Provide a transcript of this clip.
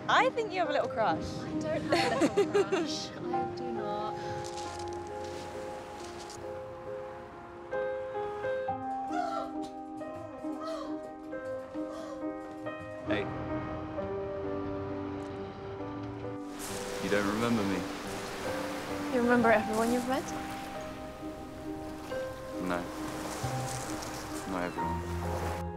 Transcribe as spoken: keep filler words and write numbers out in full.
I think you have a little crush. I don't have a little crush. I do not. Hey. You don't remember me? You remember everyone you've met? No. Not everyone.